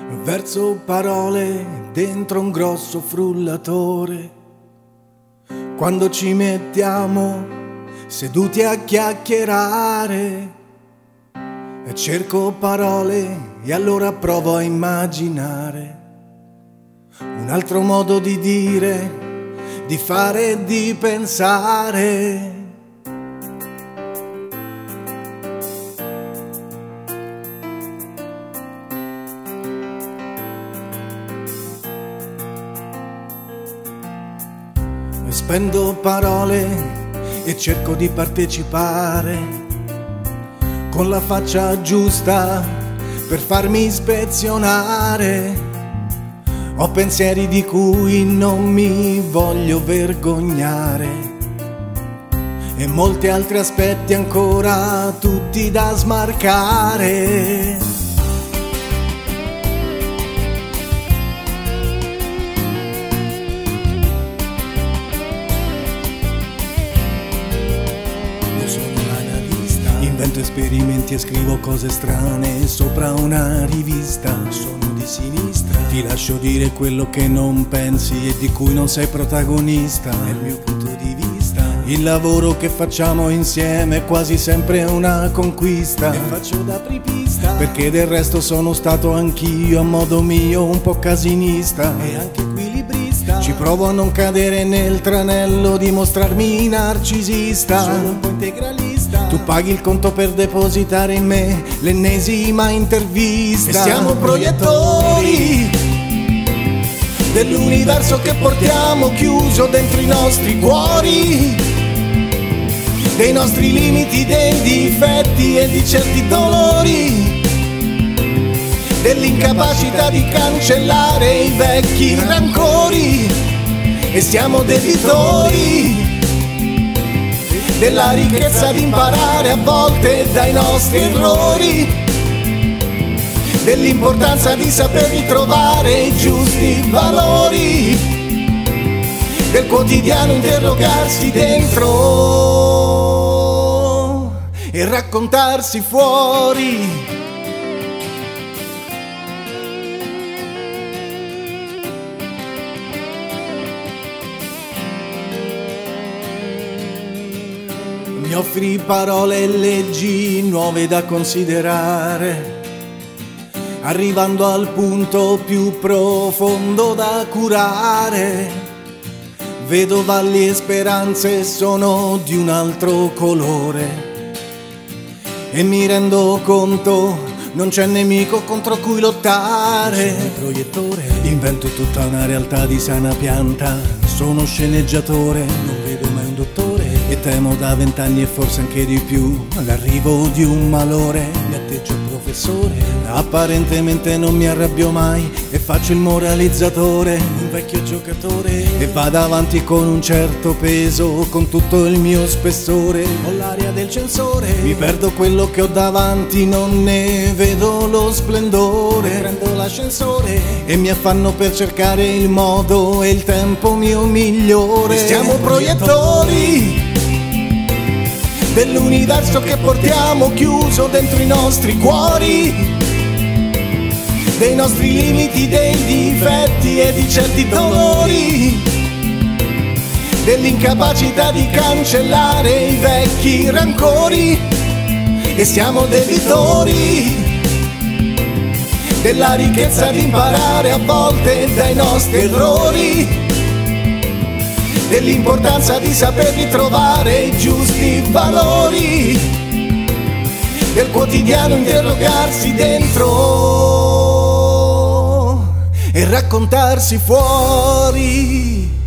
Verso parole dentro un grosso frullatore. Quando ci mettiamo seduti a chiacchierare e cerco parole e allora provo a immaginare un altro modo di dire, di fare e di pensare. Spendo parole e cerco di partecipare con la faccia giusta per farmi ispezionare. Ho pensieri di cui non mi voglio vergognare e molti altri aspetti ancora tutti da smarcare. Invento esperimenti e scrivo cose strane sopra una rivista. Sono di sinistra. Ti lascio dire quello che non pensi e di cui non sei protagonista. È il mio punto di vista. Il lavoro che facciamo insieme è quasi sempre una conquista. E faccio da apripista, perché del resto sono stato anch'io a modo mio un po' casinista e anche equilibrista. Ci provo a non cadere nel tranello di mostrarmi narcisista. Sono un po' integralista. Tu paghi il conto per depositare in me l'ennesima intervista. E siamo proiettori dell'universo che portiamo chiuso dentro i nostri cuori, dei nostri limiti, dei difetti e di certi dolori, dell'incapacità di cancellare i vecchi rancori. E siamo debitori della ricchezza di imparare a volte dai nostri errori, dell'importanza di saper ritrovare i giusti valori, del quotidiano interrogarsi dentro e raccontarsi fuori. Mi offri parole e leggi nuove da considerare, arrivando al punto più profondo da curare. Vedo valli e speranze sono di un altro colore e mi rendo conto non c'è nemico contro cui lottare. Sono proiettore, invento tutta una realtà di sana pianta. Sono sceneggiatore, non vedo mai un dottore e temo da 20 anni e forse anche di più l'arrivo di un malore. Mi atteggio al professore, apparentemente non mi arrabbio mai e faccio il moralizzatore, un vecchio giocatore, e vado avanti con un certo peso, con tutto il mio spessore. Ho l'aria del censore, mi perdo quello che ho davanti, non ne vedo lo splendore. Prendo l'ascensore e mi affanno per cercare il modo e il tempo mio migliore. E siamo proiettori dell'universo che portiamo chiuso dentro i nostri cuori, dei nostri limiti, dei difetti e di certi dolori, dell'incapacità di cancellare i vecchi rancori. E siamo debitori della ricchezza di imparare a volte dai nostri errori, dell'importanza di saper ritrovare i giusti valori, del quotidiano interrogarsi dentro e raccontarsi fuori.